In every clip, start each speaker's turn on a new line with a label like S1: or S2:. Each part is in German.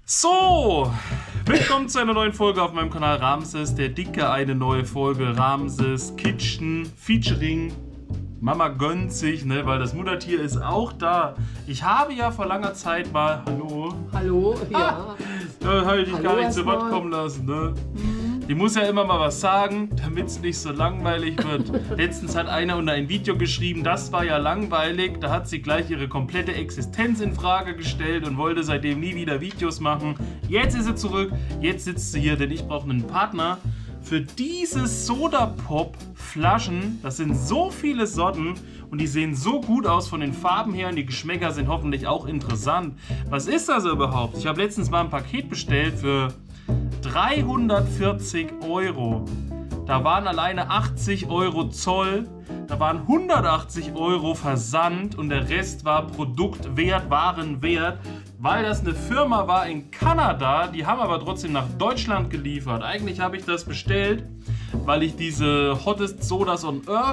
S1: So, willkommen zu einer neuen Folge auf meinem Kanal Ramses der Dicke. Eine neue Folge Ramses Kitchen featuring Mama gönnt sich, ne, weil das Muttertier ist auch da. Ich habe ja vor langer Zeit mal,
S2: Hallo, ja.
S1: Da habe ich dich gar nicht zu Wort kommen lassen, ne? Die muss ja immer mal was sagen, damit es nicht so langweilig wird. Letztens hat einer unter ein Video geschrieben, das war ja langweilig. Da hat sie gleich ihre komplette Existenz in Frage gestellt und wollte seitdem nie wieder Videos machen. Jetzt ist sie zurück, jetzt sitzt sie hier, denn ich brauche einen Partner für diese Soda-Pop-Flaschen. Das sind so viele Sorten und die sehen so gut aus von den Farben her und die Geschmäcker sind hoffentlich auch interessant. Was ist das überhaupt? Ich habe letztens mal ein Paket bestellt für 340 €. Da waren alleine 80 € Zoll, da waren 180 € Versand und der Rest war Produktwert, Warenwert, weil das eine Firma war in Kanada, die haben aber trotzdem nach Deutschland geliefert. Eigentlich habe ich das bestellt, weil ich diese Hottest Sodas on Earth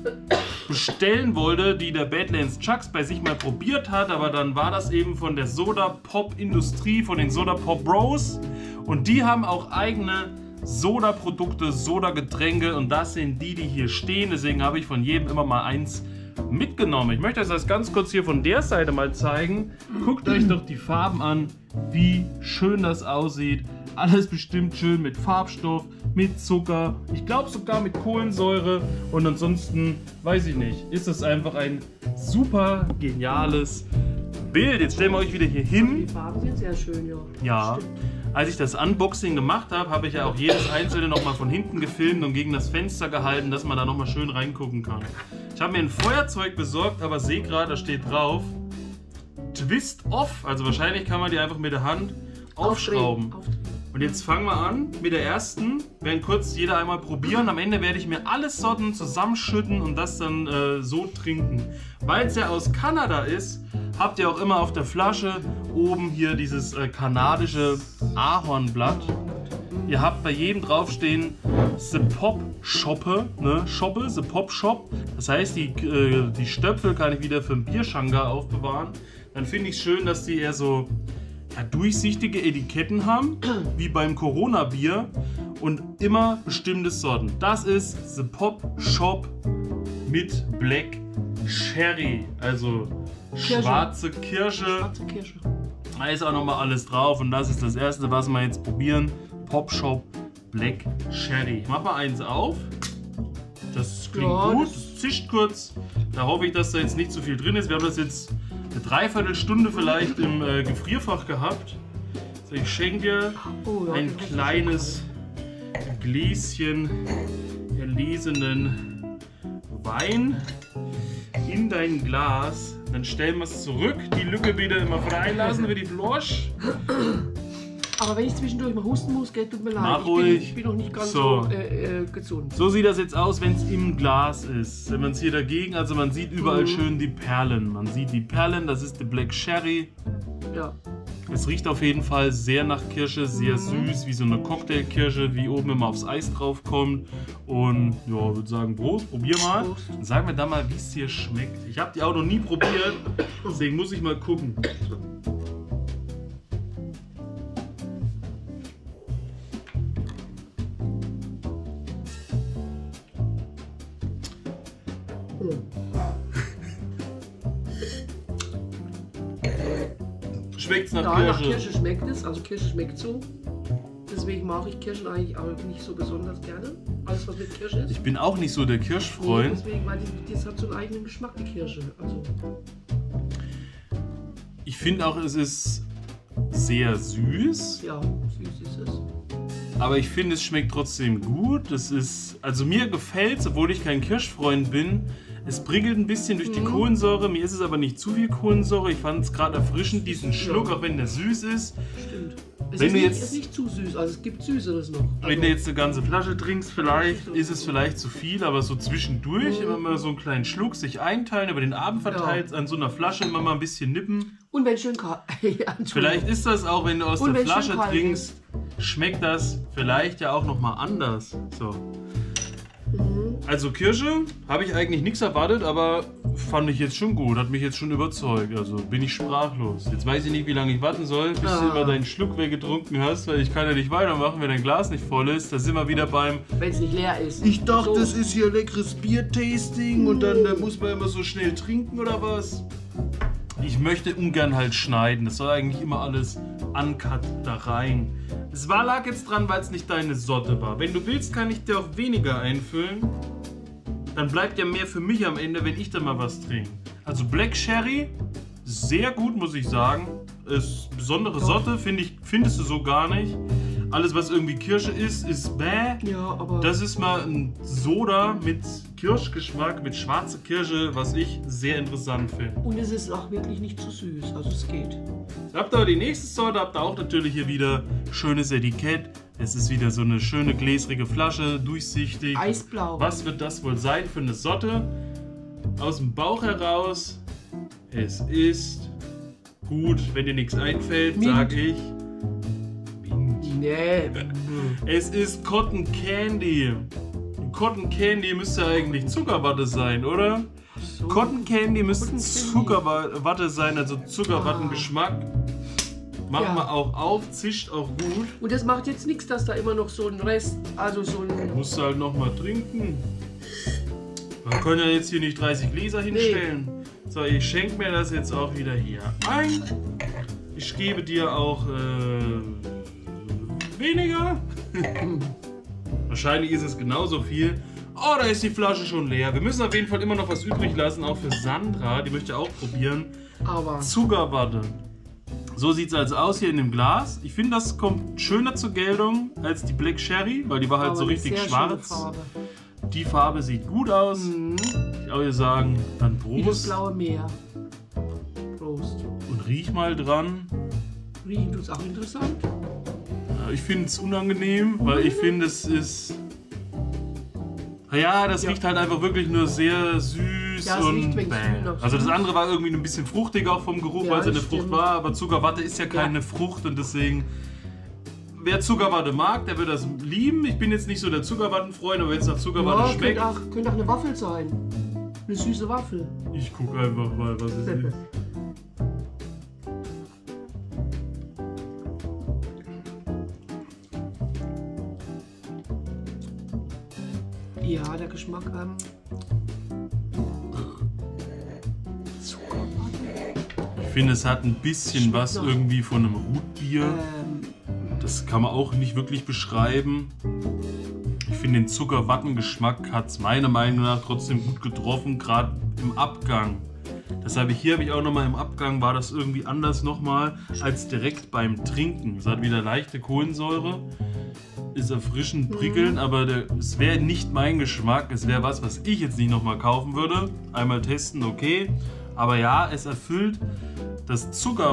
S1: bestellen wollte, die der Badlands Chucks bei sich mal probiert hat, aber dann war das eben von der Soda-Pop-Industrie, von den Soda-Pop-Bros. Und die haben auch eigene Soda-Produkte, Soda-Getränke und das sind die hier stehen. Deswegen habe ich von jedem immer mal eins mitgenommen. Ich möchte euch das ganz kurz hier von der Seite mal zeigen. Guckt euch doch die Farben an, wie schön das aussieht. Alles bestimmt schön mit Farbstoff, mit Zucker, ich glaube sogar mit Kohlensäure und ansonsten, weiß ich nicht, ist das einfach ein super geniales Bild. Jetzt stellen wir euch wieder hier hin.
S2: Die Farben sind sehr schön, ja.
S1: Ja.
S2: Stimmt.
S1: Als ich das Unboxing gemacht habe, habe ich ja auch jedes einzelne nochmal von hinten gefilmt und gegen das Fenster gehalten, dass man da nochmal schön reingucken kann. Ich habe mir ein Feuerzeug besorgt, aber sehe gerade, da steht drauf Twist Off. Also wahrscheinlich kann man die einfach mit der Hand aufschrauben. Und jetzt fangen wir an mit der ersten. Wir werden kurz jeder einmal probieren. Am Ende werde ich mir alle Sorten zusammenschütten und das dann so trinken. Weil es ja aus Kanada ist, habt ihr auch immer auf der Flasche oben hier dieses kanadische Ahornblatt. Ihr habt bei jedem draufstehen The Pop Shoppe, ne? Shoppe, The Pop Shop. Das heißt, die Stöpfel kann ich wieder für einen Bierschanker aufbewahren. Dann finde ich schön, dass die eher so durchsichtige Etiketten haben, wie beim Corona-Bier und immer bestimmte Sorten. Das ist The Pop Shop mit Black Cherry, also schwarze Kirsche. Da ist auch nochmal alles drauf und das ist das erste, was wir jetzt probieren. Pop Shop Black Cherry. Ich mach mal eins auf. Das klingt gut, das zischt kurz. Da hoffe ich, dass da jetzt nicht so viel drin ist. Wir haben das jetzt eine Dreiviertelstunde vielleicht im Gefrierfach gehabt. So, ich schenke dir ein kleines Gläschen erlesenen Wein in dein Glas. Dann stellen wir es zurück, die Lücke wieder immer freilassen für die Flasche.
S2: Aber wenn ich zwischendurch mal husten muss, tut mir leid.
S1: Mach ruhig.
S2: Ich bin noch nicht ganz so gesund.
S1: So sieht das jetzt aus, wenn es im Glas ist. Wenn man es hier dagegen, also man sieht überall schön die Perlen. Man sieht die Perlen, das ist der Black Cherry.
S2: Ja.
S1: Es riecht auf jeden Fall sehr nach Kirsche, sehr süß, wie so eine Cocktailkirsche, wie oben immer aufs Eis drauf kommt. Und ja, würde sagen, Prost, probier mal.
S2: Prost.
S1: Und sag mir dann mal, wie es dir schmeckt. Ich habe die auch noch nie probiert, deswegen muss ich mal gucken. Schmeckt's nach Kirsche?
S2: Nach Kirsche schmeckt es, also Kirsche schmeckt so. Deswegen mag ich Kirschen eigentlich auch nicht so besonders gerne. Alles was mit Kirsche ist.
S1: Ich bin auch nicht so der Kirschfreund.
S2: Deswegen, weil das hat so einen eigenen Geschmack, die Kirsche. Also.
S1: Ich finde auch, es ist sehr süß.
S2: Ja, süß ist es.
S1: Aber ich finde, es schmeckt trotzdem gut. Das ist, also mir gefällt es, obwohl ich kein Kirschfreund bin. Es prickelt ein bisschen durch die Kohlensäure. Mir ist es aber nicht zu viel Kohlensäure. Ich fand es gerade erfrischend, diesen Schluck, auch wenn der süß ist.
S2: Stimmt. Es
S1: Wenn
S2: ist nicht zu süß, also es gibt Süßeres noch. Also,
S1: wenn du jetzt eine ganze Flasche trinkst, vielleicht ist es vielleicht zu viel, aber so zwischendurch immer mal so einen kleinen Schluck sich einteilen, über den Abend verteilt, an so einer Flasche immer mal ein bisschen nippen.
S2: und wenn schön kalt. Ja,
S1: Vielleicht ist das auch, wenn du aus der Flasche
S2: schön kalt
S1: trinkst, schmeckt das vielleicht ja auch noch mal anders. So. Also Kirsche habe ich eigentlich nichts erwartet, aber fand ich jetzt schon gut, hat mich jetzt schon überzeugt. Also bin ich sprachlos. Jetzt weiß ich nicht, wie lange ich warten soll, bis du immer deinen Schluck weggetrunken hast, weil ich kann ja nicht weitermachen, wenn dein Glas nicht voll ist. Da sind wir wieder beim...
S2: Wenn es nicht leer ist.
S1: Ich dachte,
S2: So.
S1: das ist hier leckeres Bier-Tasting und dann muss man immer so schnell trinken oder was? Ich möchte ungern halt schneiden. Das soll eigentlich immer alles uncut da rein. Es lag jetzt dran, weil es nicht deine Sorte war. Wenn du willst, kann ich dir auch weniger einfüllen. Dann bleibt ja mehr für mich am Ende, wenn ich dann mal was trinke. Also Black Sherry, sehr gut, muss ich sagen. Ist besondere Sorte, findest du so gar nicht. Alles, was irgendwie Kirsche ist bäh.
S2: Ja, aber...
S1: Das ist mal ein Soda mit Kirschgeschmack, mit schwarzer Kirsche, was ich sehr interessant finde.
S2: Und es ist auch wirklich nicht zu süß, also es geht.
S1: Habt ihr die nächste Sorte, habt ihr auch natürlich hier wieder schönes Etikett. Es ist wieder so eine schöne gläsrige Flasche, durchsichtig.
S2: Eisblau.
S1: Was wird das wohl sein für eine Sorte? Aus dem Bauch heraus. Es ist gut, wenn dir nichts einfällt,
S2: Mint.
S1: sag ich.
S2: Nee.
S1: Es ist Cotton Candy. Cotton Candy müsste eigentlich Zuckerwatte sein, oder?
S2: So.
S1: Cotton Candy müsste
S2: Cotton Candy.
S1: Zuckerwatte sein, also Zuckerwattengeschmack. Macht
S2: Ja.
S1: man auch auf, zischt auch gut.
S2: Und das macht jetzt nichts, dass da immer noch so ein Rest, also so ein...
S1: Musst du halt nochmal trinken. Wir können ja jetzt hier nicht 30 Gläser hinstellen. So, ich schenke mir das jetzt auch wieder hier ein. Ich gebe dir auch weniger. Wahrscheinlich ist es genauso viel. Oh, da ist die Flasche schon leer. Wir müssen auf jeden Fall immer noch was übrig lassen, auch für Sandra. Die möchte auch probieren.
S2: Aber...
S1: Zuckerwatte. So sieht es also aus hier in dem Glas. Ich finde, das kommt schöner zur Geltung als die Black Sherry, weil die war halt
S2: aber
S1: so
S2: eine
S1: richtig
S2: sehr
S1: schwarz.
S2: schöne Farbe.
S1: Die Farbe sieht gut aus. Ich würde sagen, dann
S2: Wie das
S1: Prost.
S2: blaue Meer. Prost.
S1: Und riech mal dran.
S2: Riechen tut's auch interessant.
S1: Ja, ich finde es unangenehm, weil ich finde, es ist... Ja, das
S2: Ja.
S1: riecht halt einfach wirklich nur sehr süß
S2: Ja, es
S1: und
S2: riecht wenig
S1: bäh.
S2: süß noch.
S1: Also das andere war irgendwie ein bisschen fruchtig auch vom Geruch,
S2: Ja,
S1: weil es ja eine
S2: das
S1: Frucht
S2: stimmt.
S1: war, aber Zuckerwatte ist ja keine Frucht und deswegen... Wer Zuckerwatte mag, der wird das lieben. Ich bin jetzt nicht so der Zuckerwattenfreund, aber wenn es nach Zuckerwatte
S2: Ja,
S1: schmeckt...
S2: könnte auch eine Waffel sein. Eine süße Waffel.
S1: Ich gucke einfach mal, was es ist.
S2: Ja, der Geschmack.
S1: Ich finde, es hat ein bisschen
S2: Schmeckt
S1: was
S2: noch.
S1: irgendwie von einem Rotbier. Das kann man auch nicht wirklich beschreiben. Ich finde, den Zuckerwattengeschmack hat es meiner Meinung nach trotzdem gut getroffen, gerade im Abgang. Deshalb hier habe ich auch nochmal im Abgang, war das irgendwie anders nochmal als direkt beim Trinken. Es hat wieder leichte Kohlensäure, ist erfrischend, prickelnd, aber es wäre nicht mein Geschmack. Es wäre was ich jetzt nicht nochmal kaufen würde. Einmal testen, okay. Aber ja, es erfüllt das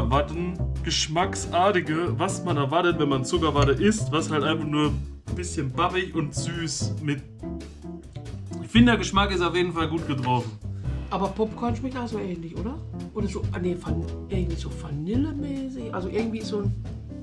S1: Zuckerwatten-Geschmacksartige, was man erwartet, wenn man Zuckerwatte isst, was halt einfach nur ein bisschen babbig und süß mit... Ich finde, der Geschmack ist auf jeden Fall gut getroffen.
S2: Aber Popcorn schmeckt auch so ähnlich, oder? Oder so, irgendwie so vanillemäßig. Also irgendwie so ein...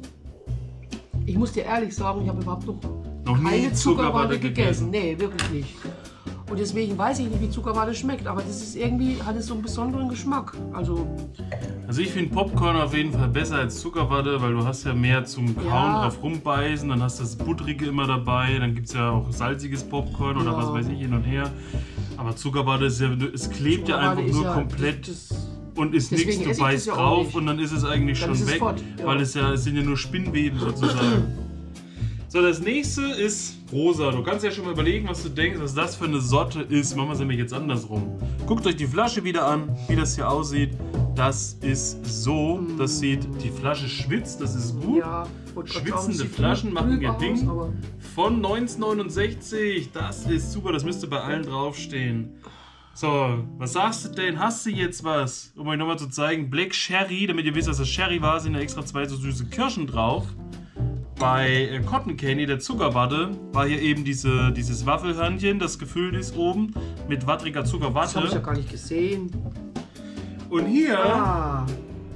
S2: Ich muss dir ehrlich sagen, ich habe überhaupt
S1: Noch nie
S2: keine
S1: Zuckerwatte gegessen.
S2: Nee, wirklich nicht. Und deswegen weiß ich nicht, wie Zuckerwatte schmeckt. Aber das ist irgendwie, hat es so einen besonderen Geschmack. Also,
S1: Also ich finde Popcorn auf jeden Fall besser als Zuckerwatte, weil du hast ja mehr zum Kauen
S2: Ja.
S1: drauf rumbeißen, dann hast du das Buttrige immer dabei, dann gibt es ja auch salziges Popcorn oder
S2: Ja.
S1: was weiß ich hin und her. Aber Zuckerwatte ist ja, es klebt ja
S2: Zuckerwatte
S1: einfach
S2: ist
S1: nur
S2: ja,
S1: komplett
S2: das-
S1: und ist
S2: deswegen
S1: nichts, du
S2: esse ich das
S1: beißt
S2: ja auch
S1: drauf
S2: nicht.
S1: und dann ist es eigentlich
S2: Dann
S1: schon
S2: ist es
S1: weg,
S2: fort, ja.
S1: weil es sind ja nur Spinnweben sozusagen. So, das nächste ist rosa. Du kannst ja schon mal überlegen, was du denkst, was das für eine Sorte ist. Machen wir es nämlich jetzt andersrum. Guckt euch die Flasche wieder an, wie das hier aussieht. Das ist so, das sieht, die Flasche schwitzt, das ist gut.
S2: Ja, wollte grad sagen,
S1: Schwitzende
S2: sieht
S1: Flaschen machen ihr
S2: trüb
S1: Ding.
S2: aus, aber-
S1: Von 1969, das ist super, das müsste bei allen draufstehen. So, was sagst du denn? Hast du jetzt was? Um euch nochmal zu zeigen, Black Sherry, damit ihr wisst, dass das Sherry war, sind da extra 2 so süße Kirschen drauf. Bei Cotton Candy, der Zuckerwatte, war hier eben dieses Waffelhörnchen, das gefüllt ist oben mit wattriger
S2: Das habe ich ja
S1: Zuckerwatte.
S2: gar nicht gesehen.
S1: Und hier
S2: Ah,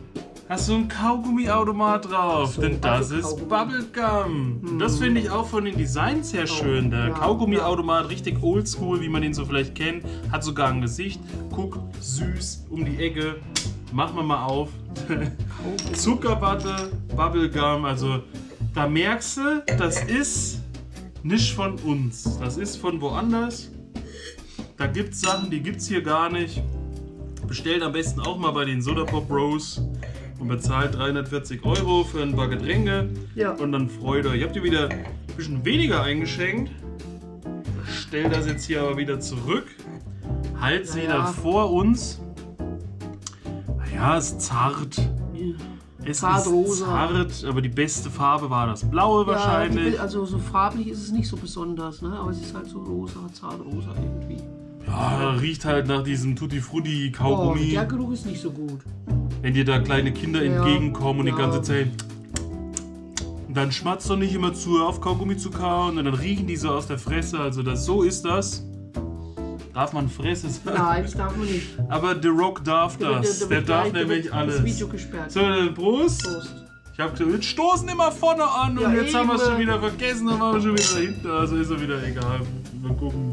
S1: hast du einen Kaugummiautomat drauf,
S2: So,
S1: denn das
S2: also
S1: ist
S2: Kaugummi.
S1: Bubblegum. Und das finde ich auch von den Designs her schön. Der
S2: ja,
S1: Kaugummiautomat, richtig oldschool, wie man ihn so vielleicht kennt, hat sogar ein Gesicht. Guck, süß, um die Ecke. Machen wir mal auf. Zuckerwatte, Bubblegum, also da merkst du, das ist nicht von uns. Das ist von woanders. Da gibt es Sachen, die gibt es hier gar nicht. Bestellt am besten auch mal bei den Soda Pop Bros und bezahlt 340 € für ein paar Getränke.
S2: Ja.
S1: Und dann freut euch. Ich habe dir wieder ein bisschen weniger eingeschenkt. Stell das jetzt hier aber wieder zurück. Halt sie dann vor uns. Naja, ist zart. Es
S2: Zartrosa.
S1: ist zart, aber die beste Farbe war das Blaue wahrscheinlich.
S2: Ja, also so farblich ist es nicht so besonders, ne? Aber es ist halt so rosa, zartrosa irgendwie.
S1: Ja, riecht halt nach diesem Tutti Frutti
S2: Oh,
S1: Kaugummi.
S2: der Geruch ist nicht so gut.
S1: Wenn dir da kleine Kinder entgegenkommen und die
S2: ja.
S1: ganze Zeit. Und dann schmatzt doch nicht immer zu, auf Kaugummi zu kauen und dann riechen die so aus der Fresse. Also so ist das. Darf man Fresse sagen?
S2: Nein, das darf man nicht.
S1: Aber The Rock darf das. Der darf nämlich alles.
S2: Das Video gesperrt.
S1: So, dann Prost.
S2: Prost.
S1: Ich hab gesagt, wir stoßen immer vorne an
S2: Ja,
S1: und jetzt haben wir es
S2: eben.
S1: schon wieder vergessen, dann waren wir schon wieder hinten. Also ist er wieder egal. Mal gucken.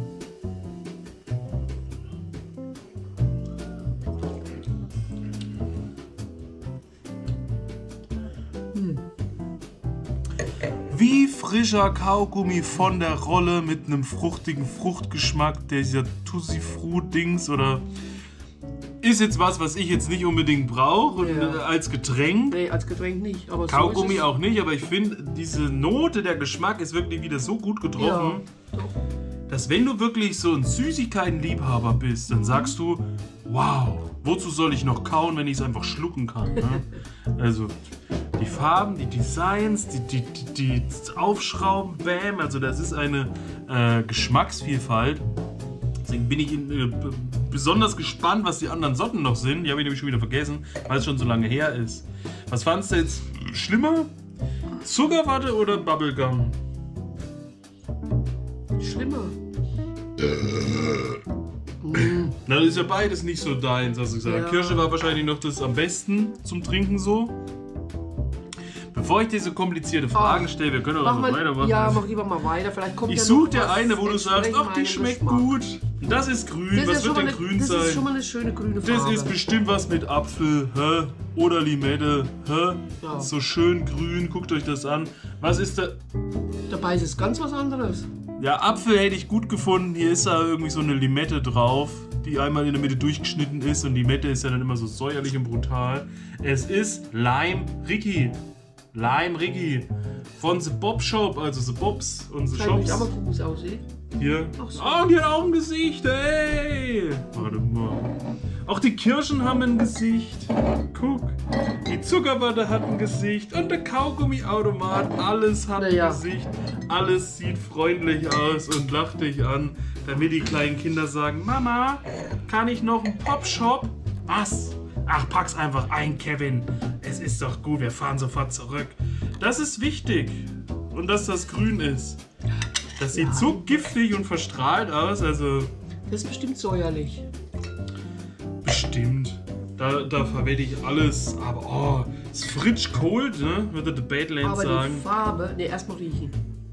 S1: Wie frischer Kaugummi von der Rolle mit einem fruchtigen Fruchtgeschmack, dieser Tutti Fruit-Dings oder ist jetzt was ich jetzt nicht unbedingt brauche als Getränk.
S2: Nee, als Getränk nicht. Aber
S1: Kaugummi
S2: so ist es.
S1: auch nicht, aber ich finde, diese Note, der Geschmack ist wirklich wieder so gut getroffen, dass wenn du wirklich so ein Süßigkeiten-Liebhaber bist, dann sagst du, wow, wozu soll ich noch kauen, wenn ich es einfach schlucken kann? Ne? Also die Farben, die Designs, die Aufschrauben, bam, also das ist eine Geschmacksvielfalt. Deswegen bin ich besonders gespannt, was die anderen Sorten noch sind. Die habe ich nämlich schon wieder vergessen, weil es schon so lange her ist. Was fandest du jetzt schlimmer? Zuckerwatte oder Bubblegum?
S2: Schlimmer.
S1: Na, das ist ja beides nicht so deins, hast du gesagt.
S2: Ja.
S1: Kirsche war wahrscheinlich noch das am besten zum Trinken so. Bevor ich dir so komplizierte Fragen stelle, wir können auch noch weitermachen.
S2: Ja, mach lieber mal weiter. Vielleicht kommt
S1: Ich
S2: ja
S1: suche
S2: noch
S1: dir
S2: was
S1: eine, wo du sagst,
S2: entsprechend
S1: ach, die
S2: meinem
S1: schmeckt
S2: Geschmack.
S1: gut. Das ist grün,
S2: Das
S1: was
S2: ist schon
S1: wird
S2: mal
S1: denn
S2: eine-
S1: grün
S2: Das ist schon
S1: sein?
S2: mal eine schöne grüne Farbe.
S1: Das ist bestimmt was mit Apfel, hä? Oder Limette, hä?
S2: Ja.
S1: So schön grün, guckt euch das an. Was ist da?
S2: Dabei ist es ganz was anderes.
S1: Ja, Apfel hätte ich gut gefunden. Hier ist da irgendwie so eine Limette drauf, die einmal in der Mitte durchgeschnitten ist. Und die Limette ist ja dann immer so säuerlich und brutal. Es ist Lime Ricky. Lime Ricky. Von The Bob Shop, also The Bobs und The
S2: Vielleicht will ich auch
S1: Shops.
S2: mal gucken, wie es aussieht.
S1: Hier.
S2: Ach so.
S1: Oh, und die hat auch ein Gesicht, ey. Warte mal. Auch die Kirschen haben ein Gesicht. Guck. Die Zuckerwatte hat ein Gesicht. Und der Kaugummiautomat. Alles hat ein
S2: Ja.
S1: Gesicht. Alles sieht freundlich aus und lacht dich an. Damit die kleinen Kinder sagen, Mama, kann ich noch einen Pop-Shop? Was? Ach, pack's einfach ein, Kevin. Es ist doch gut, wir fahren sofort zurück. Das ist wichtig. Und dass das grün ist. Das sieht so giftig und verstrahlt aus, also
S2: Das ist bestimmt säuerlich.
S1: bestimmt. Da verwende ich alles, aber oh, ist frisch cold, ne? Würde The Badlands
S2: Aber
S1: sagen.
S2: die Farbe... Ne, erstmal riechen.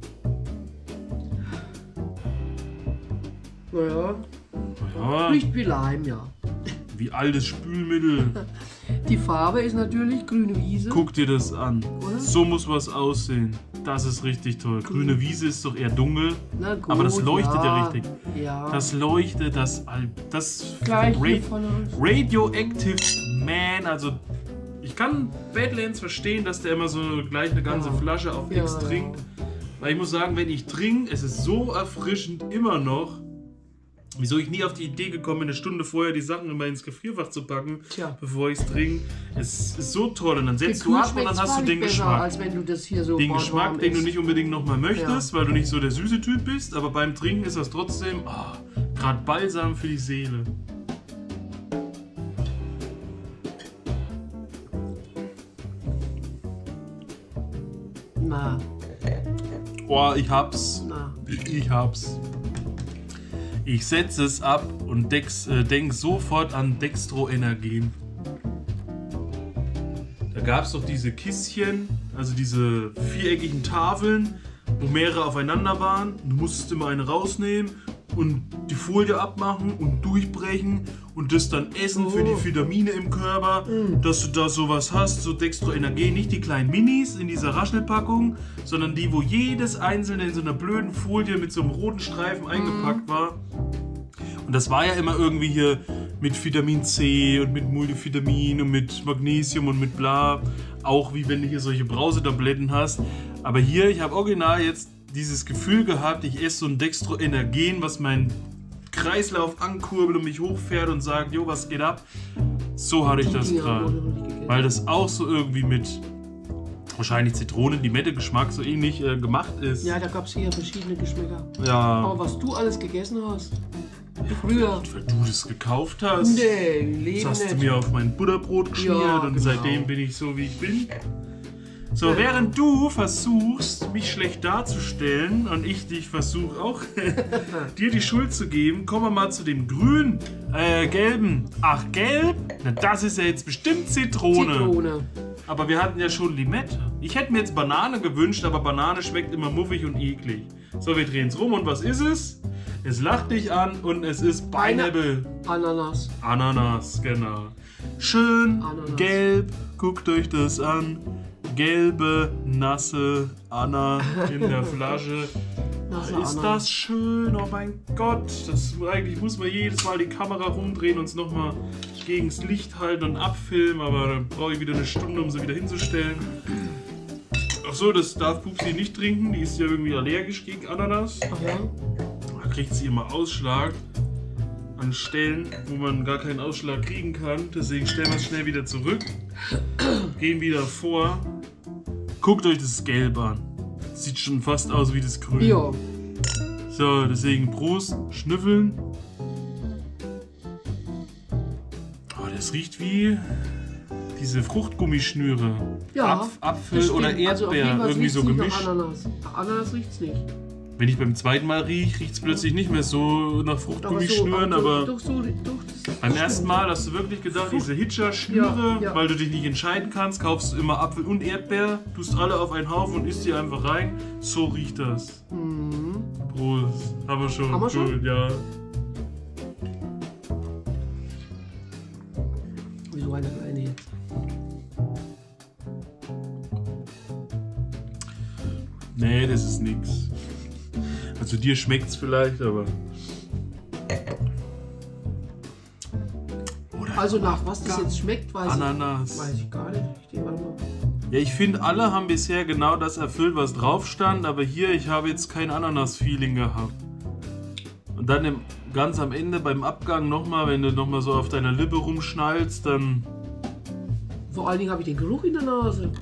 S2: Naja,
S1: Ja,
S2: riecht wie Leim, ja.
S1: wie altes Spülmittel.
S2: Die Farbe ist natürlich grüne Wiese.
S1: Guck dir das an.
S2: Oder?
S1: So muss was aussehen. Das ist richtig toll. Grüne Wiese ist doch eher dunkel,
S2: Na gut,
S1: aber das leuchtet ja richtig.
S2: Ja.
S1: Das leuchtet, das
S2: Gleich hier
S1: Ra
S2: von uns.
S1: Radioactive Man, also ich kann Badlands verstehen, dass der immer so gleich eine ganze
S2: Ja.
S1: Flasche auf X
S2: Ja.
S1: trinkt. Weil ich muss sagen, wenn ich trinke, es ist so erfrischend immer noch. Wieso ich nie auf die Idee gekommen bin, eine Stunde vorher die Sachen immer ins Gefrierfach zu packen,
S2: Tja.
S1: bevor ich es trinke. Es ist so toll und dann setzt du
S2: Gekühlt
S1: ab und dann
S2: schmeckt's
S1: hast du den
S2: besser,
S1: Geschmack.
S2: als wenn du das hier so
S1: Den
S2: warm
S1: Geschmack, den du
S2: isst.
S1: nicht unbedingt nochmal möchtest, weil du nicht so der süße Typ bist, aber beim Trinken ist das trotzdem gerade Balsam für die Seele.
S2: Na,
S1: Oh, ich hab's.
S2: na.
S1: Ich hab's. Ich setze es ab und denk sofort an Dextroenergien. Da gab es doch diese Kistchen, also diese viereckigen Tafeln, wo mehrere aufeinander waren. Du musstest immer eine rausnehmen und die Folie abmachen und durchbrechen und das dann essen für die Vitamine im Körper, dass du da sowas hast, so Dextroenergen, nicht die kleinen Minis in dieser Raschelpackung, sondern die, wo jedes einzelne in so einer blöden Folie mit so einem roten Streifen eingepackt war. Und das war ja immer irgendwie hier mit Vitamin C und mit Multivitamin und mit Magnesium und mit bla, auch wie wenn du hier solche Brausetabletten hast. Aber hier, ich habe original jetzt dieses Gefühl gehabt, ich esse so ein Dextroenergen, was meinen Kreislauf ankurbelt und mich hochfährt und sagt, jo, was geht ab? So hatte ich das gerade. Weil das auch so irgendwie mit wahrscheinlich Zitronen-Limette-Geschmack so ähnlich gemacht ist.
S2: Ja, da gab es hier verschiedene Geschmäcker.
S1: Ja.
S2: Aber was du alles gegessen hast, früher.
S1: Weil du das gekauft hast.
S2: Nee, Leben
S1: Das hast du
S2: nicht.
S1: mir auf mein Butterbrot geschmiert
S2: Ja,
S1: und
S2: genau.
S1: seitdem bin ich so, wie ich bin. So,
S2: Genau.
S1: während du versuchst, mich schlecht darzustellen und ich dich versuche auch dir die Schuld zu geben, kommen wir mal zu dem gelben. Ach, gelb? Na, das ist ja jetzt bestimmt Zitrone.
S2: Zitrone.
S1: Aber wir hatten ja schon Limette. Ich hätte mir jetzt Banane gewünscht, aber Banane schmeckt immer muffig und eklig. So, wir drehen es rum und was ist es? Es lacht dich an und es ist Pineapple.
S2: Ananas.
S1: Ananas, genau. Schön
S2: Ananas.
S1: gelb, guckt euch das an. Gelbe, nasse Anna in der Flasche.
S2: Nasse
S1: Ist
S2: Anna.
S1: das schön, oh mein Gott. Eigentlich muss man jedes Mal die Kamera rumdrehen und es nochmal gegen das Licht halten und abfilmen, aber dann brauche ich wieder eine Stunde, um sie wieder hinzustellen. Ach so, das darf Pupsi nicht trinken, die ist ja irgendwie allergisch gegen Ananas.
S2: Ach ja?
S1: Da kriegt sie immer Ausschlag an Stellen, wo man gar keinen Ausschlag kriegen kann. Deswegen stellen wir es schnell wieder zurück. Gehen wieder vor. Guckt euch das Gelb an. Sieht schon fast aus wie das Grün.
S2: Ja.
S1: So, deswegen Prost, schnüffeln. Oh, das riecht wie diese Fruchtgummischnüre.
S2: Ja.
S1: Apfel
S2: das
S1: oder
S2: stimmt. Also auf jeden
S1: Erdbeer,
S2: Fall
S1: irgendwie
S2: riecht's
S1: so
S2: nicht nach
S1: gemischt.
S2: Ananas. Ananas riecht's nicht.
S1: Wenn ich beim zweiten Mal rieche es plötzlich nicht mehr so nach Fruchtgummischnüren, aber
S2: Doch, das
S1: beim ersten Mal hast du wirklich gedacht, diese Hitcher-Schnüre,
S2: Ja, ja.
S1: weil du dich nicht entscheiden kannst, kaufst du immer Apfel und Erdbeer, tust alle auf einen Haufen und isst die einfach rein. So riecht das.
S2: Mhm.
S1: Prost. Haben wir schon.
S2: Haben wir schon?
S1: Gut, ja.
S2: Wieso eine kleine jetzt?
S1: Nee, das ist nix. Also dir schmeckt's vielleicht, aber... Oder
S2: Also nach was das jetzt schmeckt, weiß
S1: Ananas.
S2: ich gar nicht. Ich denke mal.
S1: Ja, ich finde, alle haben bisher genau das erfüllt, was drauf stand, aber hier, ich habe jetzt kein Ananas-Feeling gehabt. Und dann ganz am Ende beim Abgang nochmal, wenn du nochmal so auf deiner Lippe rumschnallst, dann...
S2: Vor allen Dingen habe ich den Geruch in der Nase.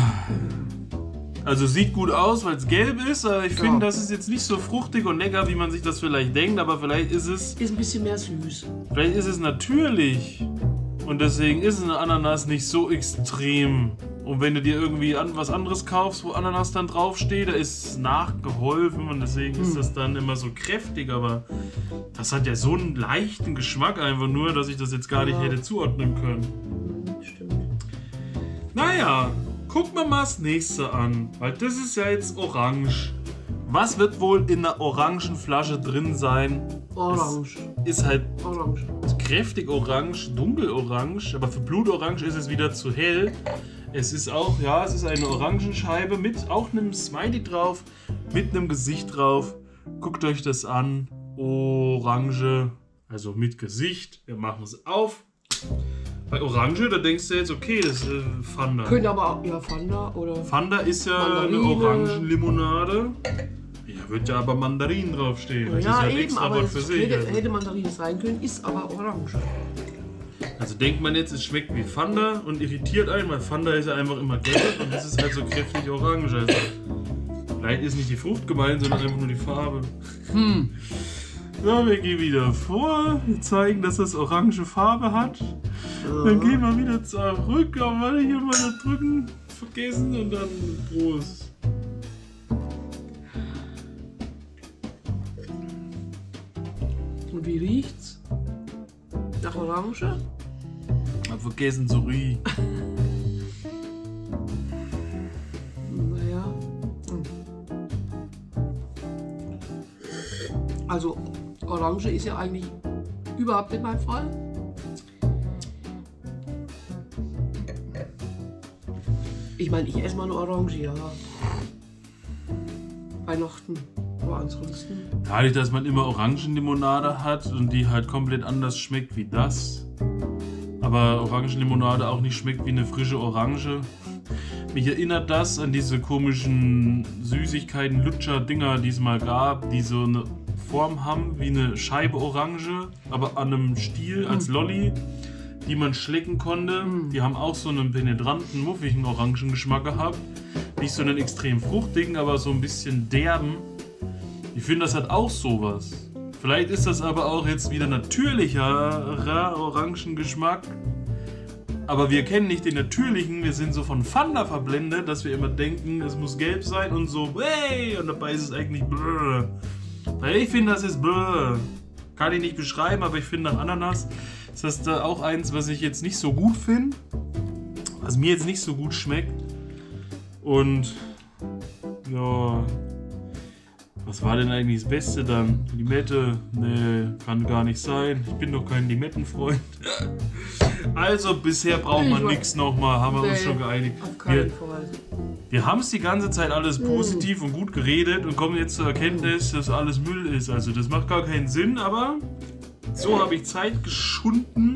S1: Also sieht gut aus, weil es gelb ist, aber ich
S2: Ja.
S1: finde, das ist jetzt nicht so fruchtig und lecker, wie man sich das vielleicht denkt, aber vielleicht ist es
S2: Ist ein bisschen mehr süß.
S1: natürlich. Und deswegen ist eine Ananas nicht so extrem. Und wenn du dir irgendwie was anderes kaufst, wo Ananas dann draufsteht, da ist nachgeholfen und deswegen ist das dann immer so kräftig, aber das hat ja so einen leichten Geschmack einfach nur, dass ich das jetzt gar nicht
S2: Ja.
S1: hätte zuordnen können.
S2: Stimmt.
S1: Naja, gucken wir mal das nächste an, weil das ist ja jetzt orange. Was wird wohl in einer orangen Flasche drin sein?
S2: Orange.
S1: Es ist halt
S2: Orange.
S1: kräftig orange, dunkelorange, aber für Blutorange ist es wieder zu hell. Es ist auch, ja, es ist eine Orangenscheibe mit auch einem Smiley drauf, mit einem Gesicht drauf. Guckt euch das an. Orange, also mit Gesicht. Wir machen es auf. Bei Orange, da denkst du jetzt, okay, das ist Fanta.
S2: Könnte aber auch, ja, Fanta oder.
S1: Fanta ist ja eine
S2: Mandarine.
S1: Orangenlimonade. Ja, wird ja aber Mandarinen draufstehen. Das
S2: Ja,
S1: ist halt
S2: eben,
S1: extra
S2: aber
S1: was
S2: es
S1: für sich.
S2: hätte Mandarine sein können, ist aber orange.
S1: Also denkt man jetzt, es schmeckt wie Fanta und irritiert einen, weil Fanta ist ja einfach immer gelb und das ist halt so kräftig orange. Also vielleicht ist nicht die Frucht gemeint, sondern einfach nur die Farbe. So, wir gehen wieder vor. Wir zeigen, dass das orange Farbe hat. Dann gehen wir wieder zurück. Aber hier mal da drücken vergessen und dann Prost.
S2: Und wie riecht's? Nach Orange?
S1: Hab vergessen zu riechen.
S2: Also Orange ist ja eigentlich überhaupt nicht mein Fall. Ich meine, ich esse mal eine Orange, ja. Weihnachten, aber ansonsten.
S1: Dadurch, dass man immer Orangenlimonade hat und die halt komplett anders schmeckt wie das, aber Orangenlimonade auch nicht schmeckt wie eine frische Orange. Mich erinnert das an diese komischen Süßigkeiten, Lutscher-Dinger, die es mal gab, die so eine Form haben wie eine Scheibe Orange, aber an einem Stiel als Lolli, die man schlecken konnte. Die haben auch so einen penetranten, muffigen Orangengeschmack gehabt. Nicht so einen extrem fruchtigen, aber so ein bisschen derben. Ich finde, das hat auch sowas. Vielleicht ist das aber auch jetzt wieder natürlicher Orangengeschmack. Aber wir kennen nicht den natürlichen, wir sind so von Fanta verblendet, dass wir immer denken, es muss gelb sein und so, hey, und dabei ist es eigentlich blöd. Weil ich finde, das ist blöd. Kann ich nicht beschreiben, aber ich finde nach Ananas ist das da auch eins, was ich jetzt nicht so gut finde. Was mir jetzt nicht so gut schmeckt. Und ja, was war denn eigentlich das Beste dann? Limette? Nee, kann gar nicht sein. Ich bin doch kein Limettenfreund. Also bisher braucht man nichts nochmal, haben wir uns schon geeinigt.
S2: Auf keinen Fall.
S1: Wir haben es die ganze Zeit alles positiv und gut geredet und kommen jetzt zur Erkenntnis, dass alles Müll ist. Also das macht gar keinen Sinn, aber so habe ich Zeit geschunden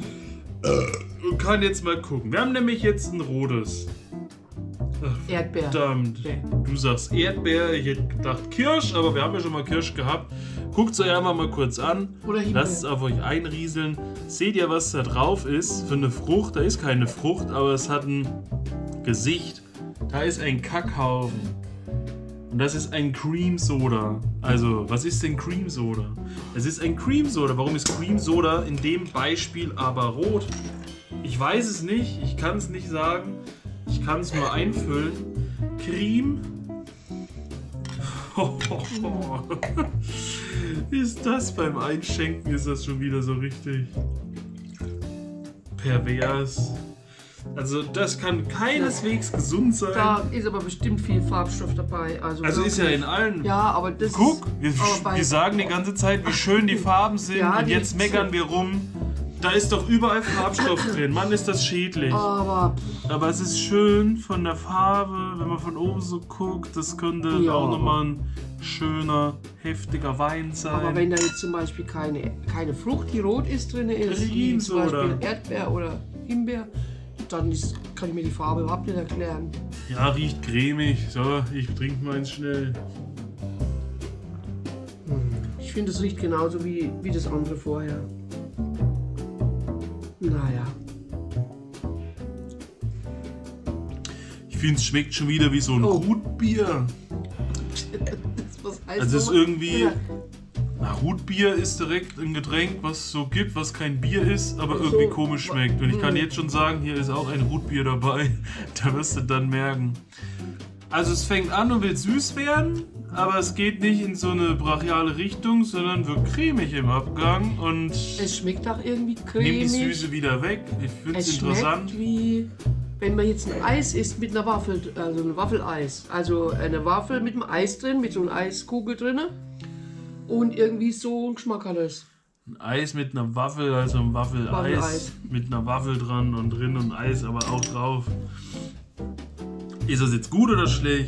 S1: und kann jetzt mal gucken. Wir haben nämlich jetzt ein rotes.
S2: Erdbeer.
S1: Verdammt. Du sagst Erdbeer, ich hätte gedacht Kirsch, aber wir haben ja schon mal Kirsch gehabt. Guckt es euch einfach mal kurz an.
S2: Oder Himbeer.
S1: Lasst es auf euch einrieseln. Seht ihr, was da drauf ist? Für eine Frucht, da ist keine Frucht, aber es hat ein Gesicht. Da ist ein Kackhaufen. Und das ist ein Cream Soda. Also, was ist denn Cream Soda? Es ist ein Cream Soda. Warum ist Cream Soda in dem Beispiel aber rot? Ich weiß es nicht. Ich kann es nicht sagen. Ich kann es nur einfüllen. Cream. Ist das beim Einschenken, ist das schon wieder so richtig pervers. Also das kann keineswegs gesund sein.
S2: Da ist aber bestimmt viel Farbstoff dabei. Also
S1: ist ja in allen.
S2: Ja, aber das
S1: Guck,
S2: ist,
S1: wir sagen die ganze Zeit, wie schön die Farben sind
S2: Ja,
S1: und jetzt meckern wir rum. Da ist doch überall Farbstoff drin. Mann, ist das schädlich.
S2: Aber
S1: es ist schön von der Farbe, wenn man von oben so guckt. Das könnte auch nochmal ein schöner, heftiger Wein sein.
S2: Aber wenn da jetzt zum Beispiel keine Frucht, die rot ist, drin ist, wie zum Beispiel Erdbeer oder Himbeer, dann kann ich mir die Farbe überhaupt nicht erklären.
S1: Ja, riecht cremig. So, ich trinke meins schnell.
S2: Ich finde, es riecht genauso wie das andere vorher. Naja.
S1: Ich finde, es schmeckt schon wieder wie so ein Rotbier.
S2: Was heißt
S1: Also es ist
S2: so?
S1: irgendwie... Na, Rotbier ist direkt ein Getränk, was es so gibt, was kein Bier ist, aber irgendwie komisch schmeckt. Und ich kann jetzt schon sagen, hier ist auch ein Rotbier dabei. Da wirst du dann merken. Also es fängt an und will süß werden, aber es geht nicht in so eine brachiale Richtung, sondern wird cremig im Abgang und
S2: Es schmeckt auch irgendwie
S1: nimmt
S2: cremig.
S1: die Süße wieder weg. Ich finde es
S2: Es
S1: interessant.
S2: schmeckt wie, wenn man jetzt ein Eis isst mit einer Waffel, also ein Waffeleis. Also eine Waffel mit einem Eis drin, mit so einer Eiskugel drin. Und irgendwie so ein Geschmack hat es.
S1: Ein Eis mit einer Waffel, also ein Waffeleis
S2: Waffeleis.
S1: mit einer Waffel dran und drin und Eis aber auch drauf. Ist das jetzt gut oder schlecht?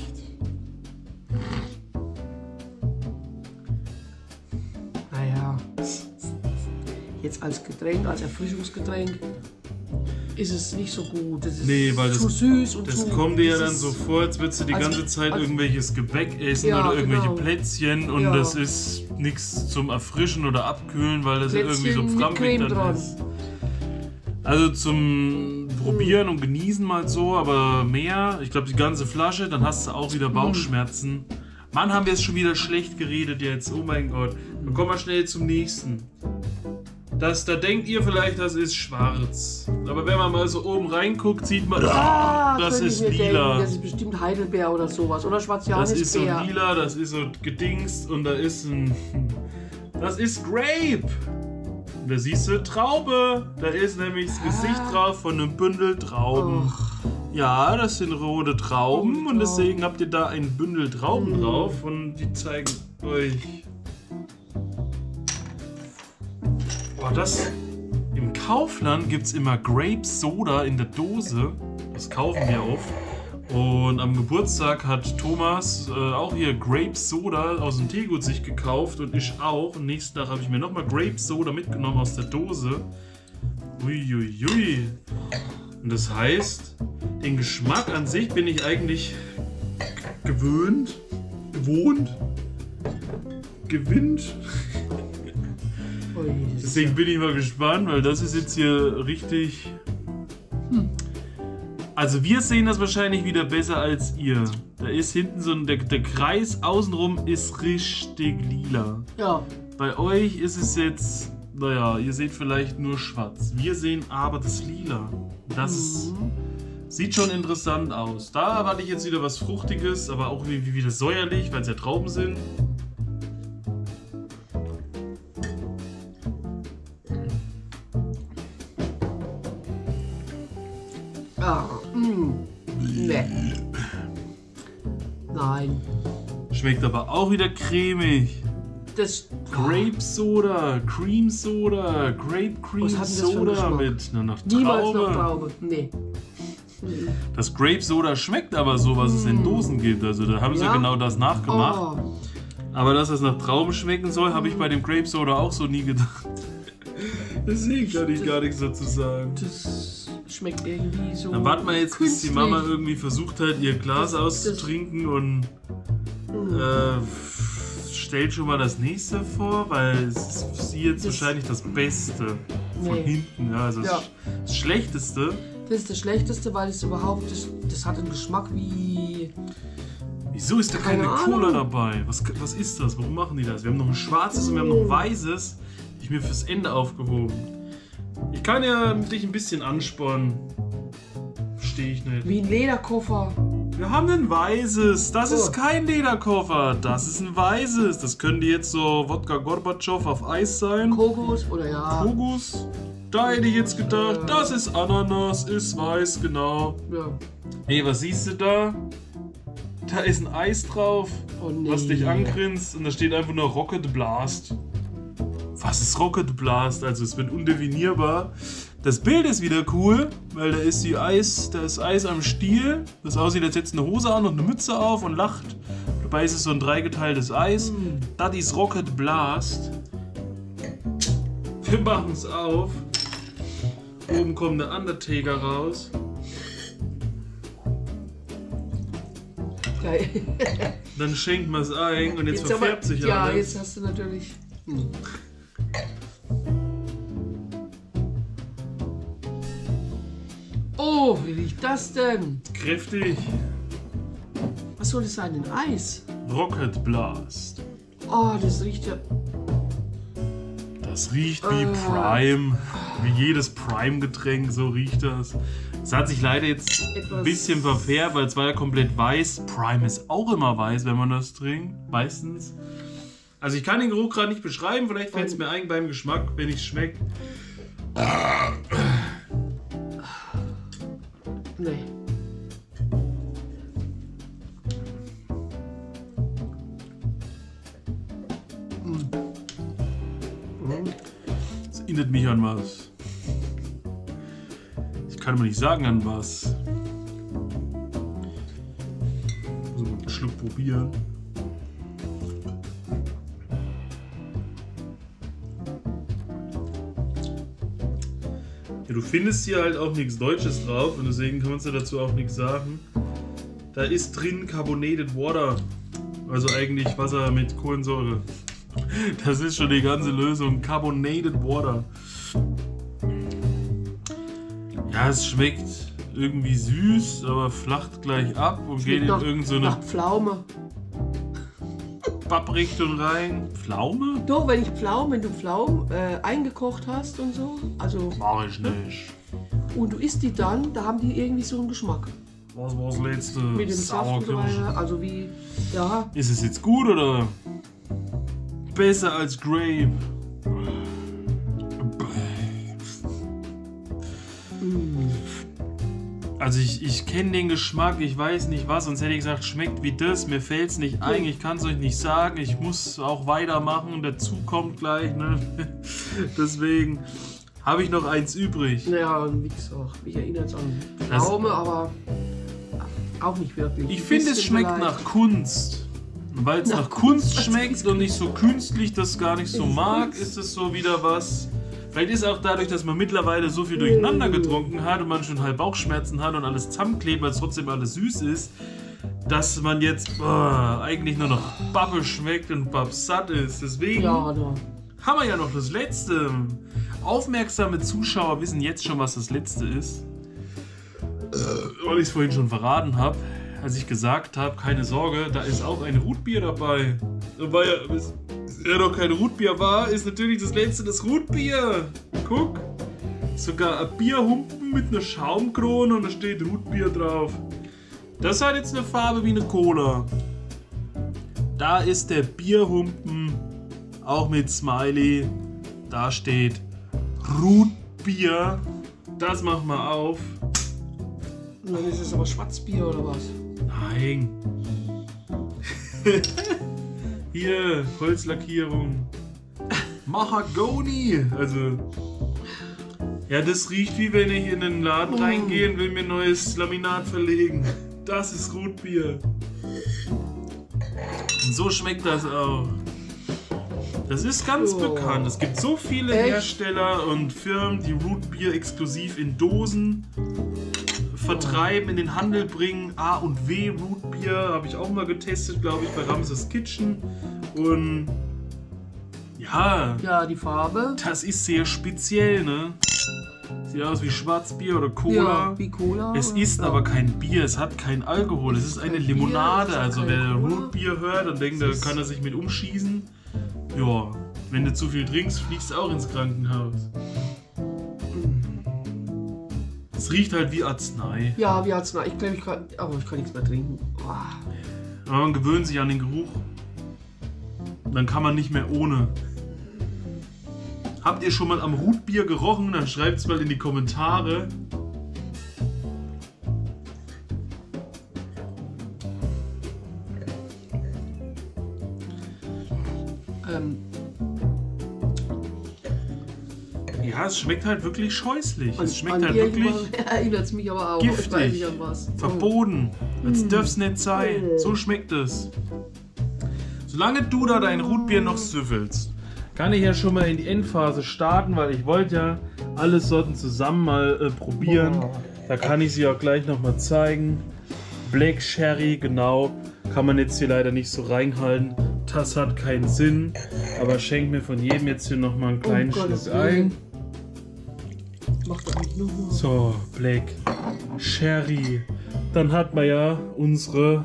S2: Naja, jetzt als Getränk, als Erfrischungsgetränk ist es nicht so gut. Das ist
S1: Weil
S2: zu süß und
S1: das
S2: zu...
S1: kommt dir ja
S2: das
S1: dann
S2: ist-
S1: so vor, als würdest du die
S2: als-
S1: ganze Zeit
S2: als-
S1: irgendwelches Gebäck essen
S2: Ja,
S1: oder irgendwelche
S2: genau.
S1: Plätzchen und
S2: Ja.
S1: das ist nichts zum Erfrischen oder Abkühlen, weil das ja irgendwie so
S2: Plätzchen mit
S1: frampig
S2: Creme
S1: dann
S2: dran.
S1: ist. Also zum Probieren und Genießen mal so, aber mehr, ich glaube die ganze Flasche, dann hast du auch wieder Bauchschmerzen. Mann, haben wir es schon wieder schlecht geredet jetzt, oh mein Gott. Dann kommen wir schnell zum nächsten. Da denkt ihr vielleicht, das ist schwarz. Aber wenn man mal so oben reinguckt, sieht man, das
S2: könnte
S1: ist
S2: ich mir denken,
S1: lila.
S2: das ist bestimmt Heidelbeer oder sowas. Oder
S1: Das
S2: Schwarzjanisbeer.
S1: ist so lila, das ist so gedingst und da ist das ist Grape. Und da siehst du Traube. Da ist nämlich das Gesicht drauf von einem Bündel Trauben. Ja, das sind rote Trauben und deswegen habt ihr da ein Bündel Trauben drauf und die zeigen euch Oh, das... Im Kaufland gibt es immer Grape Soda in der Dose. Das kaufen wir oft. Und am Geburtstag hat Thomas auch hier Grape Soda aus dem Teegut sich gekauft und ich auch. Und nächsten Tag habe ich mir nochmal Grape Soda mitgenommen aus der Dose. Uiuiui. Und das heißt, den Geschmack an sich bin ich eigentlich gewohnt. Deswegen bin ich mal gespannt, weil das ist jetzt hier richtig... Also wir sehen das wahrscheinlich wieder besser als ihr. Da ist hinten so der Kreis außenrum ist richtig lila.
S2: Ja.
S1: Bei euch ist es jetzt, naja, ihr seht vielleicht nur schwarz. Wir sehen aber das Lila. Das sieht schon interessant aus. Da erwarte ich jetzt wieder was Fruchtiges, aber auch wieder säuerlich, weil es ja Trauben sind.
S2: Nee. Nein.
S1: Schmeckt aber auch wieder cremig.
S2: Das
S1: Grape Soda, Cream Soda, Grape Cream Soda mit nach
S2: niemals
S1: Traube.
S2: nach Traube. Nee.
S1: Das Grape Soda schmeckt aber so, was es in Dosen gibt. Also da haben sie genau das nachgemacht.
S2: Oh.
S1: Aber dass es nach Trauben schmecken soll, habe ich bei dem Grape Soda auch so nie gedacht. Deswegen kann ich gar nichts dazu sagen.
S2: Das schmeckt irgendwie so.
S1: Dann warten wir jetzt, bis die
S2: künstlich.
S1: Mama irgendwie versucht hat, ihr Glas auszutrinken und stellt schon mal das nächste vor, weil es ist für sie jetzt wahrscheinlich das Beste von hinten. Ja, also das Schlechteste.
S2: Das ist das Schlechteste, weil es überhaupt, das hat einen Geschmack wie...
S1: Wieso ist da keine Cola dabei? Was ist das? Warum machen die das? Wir haben noch ein schwarzes und wir haben noch ein weißes. Ich mir fürs Ende aufgehoben. Ich kann ja dich ein bisschen anspornen. Verstehe ich nicht.
S2: Wie ein Lederkoffer.
S1: Wir haben ein weißes. Das ist kein Lederkoffer. Das ist ein weißes. Das könnte jetzt so Wodka Gorbatschow auf Eis sein.
S2: Kokos oder ja.
S1: Kokos. Da hätte ich jetzt gedacht, das ist Ananas, ist weiß, genau.
S2: Ja.
S1: Nee, was siehst du da? Da ist ein Eis drauf, was dich angrinst und da steht einfach nur Rocket Blast. Was ist Rocket Blast? Also es wird undefinierbar. Das Bild ist wieder cool, weil da ist Eis am Stiel, das aussieht, als hätte es eine Hose an und eine Mütze auf und lacht. Dabei ist es so ein dreigeteiltes Eis. Das ist Rocket Blast. Wir machen es auf. Oben kommt der Undertaker raus.
S2: Geil.
S1: Dann schenkt man es ein und jetzt verfärbt sich alles.
S2: Ja, jetzt hast du natürlich... Oh, wie riecht das denn?
S1: Kräftig.
S2: Was soll das sein? Ein Eis?
S1: Rocket Blast.
S2: Oh, das riecht ja...
S1: Das riecht wie Prime. Wie jedes Prime-Getränk, so riecht das. Es hat sich leider jetzt ein bisschen verfärbt, weil es war ja komplett weiß. Prime ist auch immer weiß, wenn man das trinkt. Meistens. Also ich kann den Geruch gerade nicht beschreiben. Vielleicht fällt es mir ein beim Geschmack, wenn es schmeckt.
S2: Nee.
S1: Das erinnert mich an was. Ich kann mal nicht sagen an was. So einen Schluck probieren. Ja, du findest hier halt auch nichts Deutsches drauf und deswegen kannst du dazu auch nichts sagen. Da ist drin Carbonated Water. Also eigentlich Wasser mit Kohlensäure. Das ist schon die ganze Lösung. Carbonated Water. Ja, es schmeckt irgendwie süß, aber flacht gleich ab und geht in irgendeine
S2: Pflaume.
S1: Papprichtung rein. Pflaume?
S2: Doch, wenn du Pflaumen eingekocht hast und so, also...
S1: Mach ich nicht.
S2: Und du isst die dann, da haben die irgendwie so einen Geschmack.
S1: Was war das letzte?
S2: Mit dem Saft und so weiter, also wie, ja.
S1: Ist es jetzt gut oder besser als Grape? Also ich kenne den Geschmack, ich weiß nicht was, sonst hätte ich gesagt, schmeckt wie das, mir fällt es nicht ein, ich kann es euch nicht sagen, ich muss auch weitermachen, dazu kommt gleich, ne? Deswegen habe ich noch eins übrig.
S2: Ja, wie gesagt, mich erinnert es an Pflaume, aber auch nicht wirklich.
S1: Ich finde, es schmeckt nach Kunst. Weil es nach Kunst schmeckt und nicht so künstlich, das gar nicht so mag, ist es so wieder was. Vielleicht ist auch dadurch, dass man mittlerweile so viel durcheinander getrunken hat und man schon halb Bauchschmerzen hat und alles zusammenklebt, weil es trotzdem alles süß ist, dass man jetzt eigentlich nur noch Babbe schmeckt und babsatt ist. Deswegen haben wir ja noch das Letzte. Aufmerksame Zuschauer wissen jetzt schon, was das Letzte ist. Weil ich es vorhin schon verraten habe, als ich gesagt habe, keine Sorge, da ist auch ein Rootbier dabei. Weil ja noch kein Rootbier war, ist natürlich das Letzte das Rootbier. Guck, sogar ein Bierhumpen mit einer Schaumkrone und da steht Rootbier drauf. Das hat jetzt eine Farbe wie eine Cola. Da ist der Bierhumpen, auch mit Smiley. Da steht Rootbier. Das machen wir auf.
S2: Und dann ist es aber Schwarzbier oder was?
S1: Nein. Hier, Holzlackierung. Mahagoni. Also. Ja, das riecht wie wenn ich in den Laden reingehe und will mir neues Laminat verlegen. Das ist Rootbier. Und so schmeckt das auch. Das ist ganz bekannt. Es gibt so viele Hersteller und Firmen, die Rootbier exklusiv in Dosen vertreiben, in den Handel bringen. A und W Rootbier habe ich auch mal getestet, glaube ich, bei Ramses Kitchen. Und ja,
S2: die Farbe.
S1: Das ist sehr speziell, ne? Sieht aus wie Schwarzbier oder Cola.
S2: Ja, wie Cola.
S1: Es ist aber kein Bier, es hat kein Alkohol, es ist eine Limonade.
S2: Bier,
S1: also wer Rootbier hört und denkt, da kann er sich mit umschießen. Ja, wenn du zu viel trinkst, fliegst du auch ins Krankenhaus. Es riecht halt wie Arznei.
S2: Ja, wie Arznei. Ich glaube, ich kann nichts mehr trinken.
S1: Aber man gewöhnt sich an den Geruch. Dann kann man nicht mehr ohne. Habt ihr schon mal am Rootbier gerochen? Dann schreibt es mal in die Kommentare. Ja, es schmeckt halt wirklich scheußlich. Es schmeckt halt wirklich.
S2: Erinnert es mich aber auch.
S1: Giftig.
S2: Ich weiß nicht an was.
S1: Verboten. Das dürf's nicht sein. So schmeckt es. Solange du da dein Rootbier noch süffelst, kann ich ja schon mal in die Endphase starten, weil ich wollte ja alle Sorten zusammen mal probieren. Da kann ich sie auch gleich nochmal zeigen. Black Sherry, genau. Kann man jetzt hier leider nicht so reinhalten. Das hat keinen Sinn. Aber schenkt mir von jedem jetzt hier nochmal einen kleinen Schluck ein. So, Black Sherry. Dann hat man ja unsere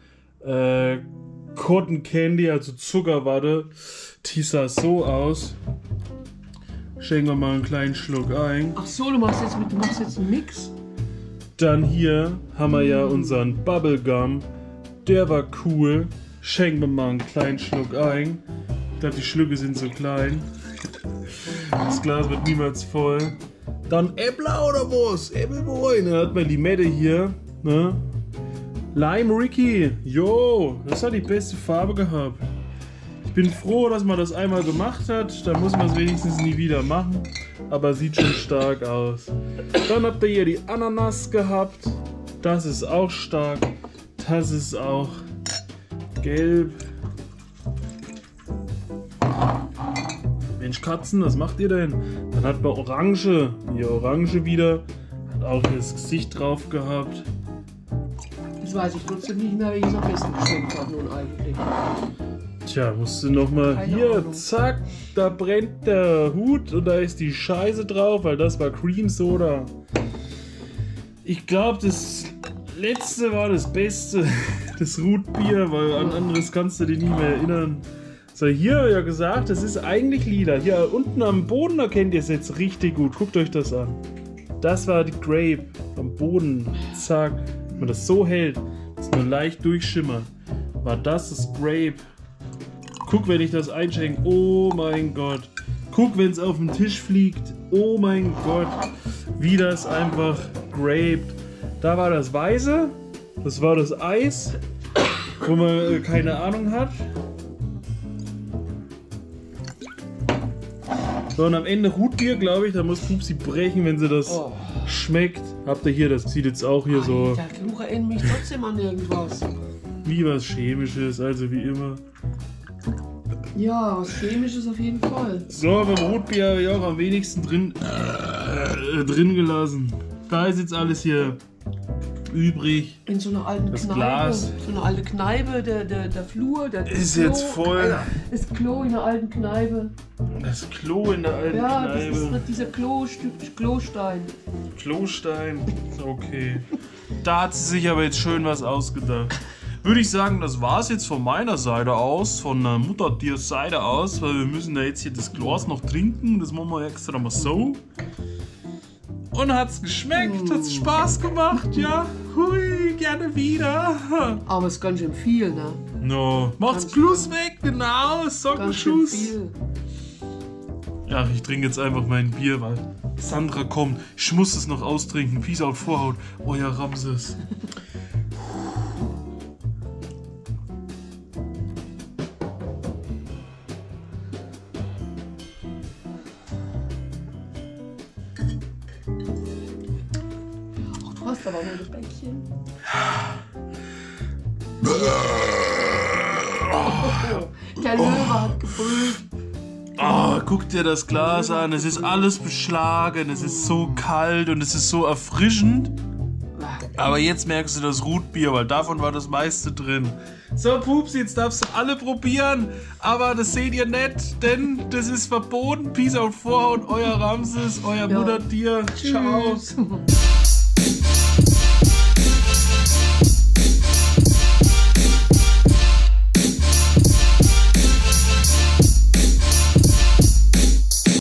S1: Cotton Candy, also Zuckerwatte. Die sah so aus. Schenken wir mal einen kleinen Schluck ein.
S2: Ach so, du machst jetzt einen Mix?
S1: Dann hier haben wir ja unseren Bubblegum. Der war cool. Schenken wir mal einen kleinen Schluck ein. Ich glaube, die Schlücke sind so klein. Das Glas wird niemals voll. Dann Äppler oder was? Äppelboy. Dann hat man Limette hier. Ne? Lime Ricky. Jo, das hat die beste Farbe gehabt. Ich bin froh, dass man das einmal gemacht hat. Da muss man es wenigstens nie wieder machen. Aber sieht schon stark aus. Dann habt ihr hier die Ananas gehabt. Das ist auch stark. Das ist auch gelb. Mensch Katzen, was macht ihr denn? Dann hat man Orange. Hier Orange wieder. Hat auch hier das Gesicht drauf gehabt.
S2: Das weiß ich trotzdem nicht mehr, welches am besten geschmeckt hat nun eigentlich.
S1: Tja, musst du nochmal hier,
S2: Ahnung.
S1: zack, da brennt der Hut und da ist die Scheiße drauf, weil das war Cream Soda. Ich glaube, das letzte war das Beste, das Rootbier, weil an anderes kannst du dich nicht mehr erinnern. So, hier ja gesagt, das ist eigentlich lila. Hier unten am Boden erkennt ihr es jetzt richtig gut. Guckt euch das an. Das war die Grape am Boden. Zack. Wenn man das so hält, dass nur leicht durchschimmert, war das Grape. Guck, wenn ich das einschenke. Oh mein Gott. Guck, wenn es auf den Tisch fliegt. Oh mein Gott. Wie das einfach graped. Da war das Weiße. Das war das Eis, wo man keine Ahnung hat. So, und am Ende Rootbier, glaube ich. Da muss Pupsi brechen, wenn sie das schmeckt. Habt ihr hier, das sieht jetzt auch hier so...
S2: Der Geruch erinnert mich trotzdem an irgendwas.
S1: Wie was Chemisches, also wie immer.
S2: Ja, was Chemisches auf jeden Fall.
S1: So, beim Rotbier habe ich auch am wenigsten drin gelassen. Da ist jetzt alles hier übrig.
S2: In so einer alten
S1: Das
S2: Kneipe.
S1: Glas.
S2: So eine alte Kneipe, der Flur, das
S1: Ist
S2: Klo,
S1: jetzt voll.
S2: Das Klo in der alten Kneipe.
S1: Das Klo in der alten
S2: Ja, das
S1: Kneipe.
S2: ist dieser Klostein.
S1: Klostein. Okay. Da hat sie sich aber jetzt schön was ausgedacht. Würde ich sagen, das war's jetzt von meiner Seite aus, von der Muttertiers Seite aus, weil wir müssen da jetzt hier das Glas noch trinken. Das machen wir extra mal so. Und hat's geschmeckt? Hat's Spaß gemacht? Ja? Hui, gerne wieder.
S2: Aber es ist ganz schön viel, ne?
S1: No. Macht's
S2: Ganz
S1: Plus
S2: schön.
S1: weg, genau.
S2: Ganz schön
S1: Sockenschuss.
S2: viel.
S1: Ja, ich trinke jetzt einfach mein Bier, weil Sandra kommt. Ich muss es noch austrinken. Peace out, Vorhaut. Euer Ramses.
S2: Ach, du hast aber wohl das Bäckchen. Der Löwe hat gebrüllt.
S1: Oh, guck dir das Glas an. Es ist alles beschlagen. Es ist so kalt und es ist so erfrischend. Aber jetzt merkst du das Rootbier, weil davon war das meiste drin. So, Pups, jetzt darfst du alle probieren. Aber das seht ihr nicht, denn das ist verboten. Peace out, Vorhaut, euer Ramses, euer
S2: Ja.
S1: Muttertier. Ciao.
S2: Tschüss.